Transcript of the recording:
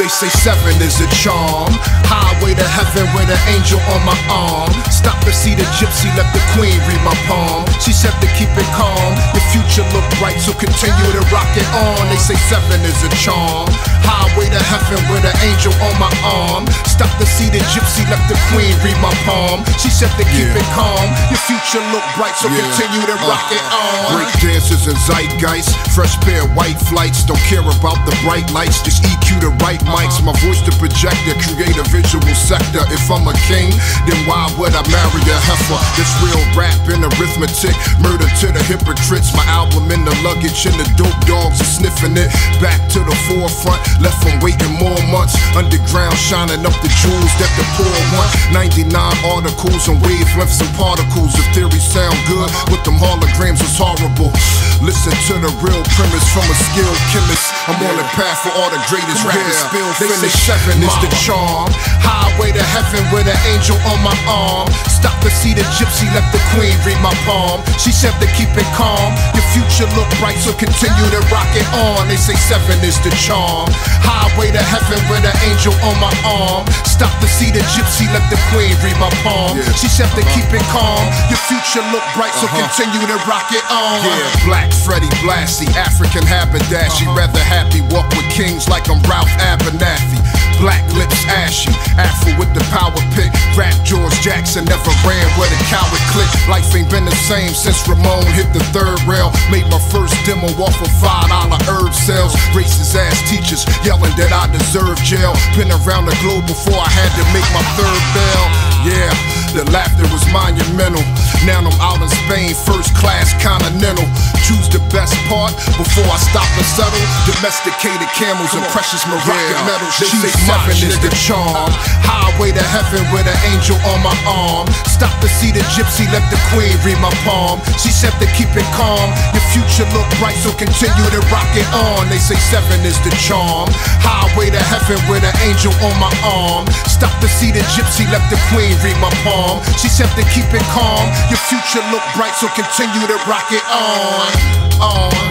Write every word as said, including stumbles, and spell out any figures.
They say seven is a charm. Highway to heaven with an angel on my arm. Stop to see the gypsy, let the queen read my palm. She said to keep it calm, your future look bright, so continue to rock it on. They say seven is a charm. Highway to heaven with an angel on my arm. Stop to see the gypsy, let the queen read my palm. She said to keep yeah. it calm, your future look bright, so yeah. continue to uh, rock it on. Break dancers and zeitgeist, fresh pair of white flights. Don't care about the bright lights, just E Q the right mics. My voice the projector, create a visual sector. If I'm a king, then why would I marry a heifer? This real rap and arithmetic, murder to the hypocrites. My album in the luggage and the dope dogs are sniffing it. Back to the forefront, left them waiting more months. Underground shining up the jewels that the poor want. ninety-nine articles on wavelengths and particles. If theory sound good, with them holograms is horrible. Listen to the real premise from a skilled chemist. I'm on the path for all the greatest rappers spill finish. They say seven is the charm. Highway to heaven with an angel on my arm. Stop to see the gypsy, let the queen read my palm. She said to keep it calm, your future look bright, so continue to rock it on. They say seven is the charm. Highway to heaven with an angel on my arm. Stop to see the gypsy, let the queen read my palm. Yeah. She said to keep it calm, your future look bright, so uh-huh. continue to rock it on. Yeah, Black Freddie Blassie, African haberdashy. Uh-huh. Rather happy walk with kings like I'm Ralph Abernathy. Black lips ashy, Afro with the power pick. Rap George Jackson never ran with a coward click. Life ain't been the same since Ramon hit the third rail. Made my first demo off of five dollar herb sales. Racist ass teachers yelling that I deserve jail. Been around the globe before I had to make my third bell. Yeah, the laughter was monumental. Now I'm out in Spain, first class continental. Choose the best part before I stop and settle. Domesticated camels and precious Moroccan yeah. metals. They say seven is the charm. Highway to heaven with an angel on my arm. Stop to see the gypsy, let the queen read my palm. She said to keep it calm, your future look bright, so continue to rock it on. They say seven is the charm. Highway to heaven with an angel on my arm. Stop to see the gypsy, let the queen read my palm. She said to keep it calm, your future look bright, so continue to rock it on. On.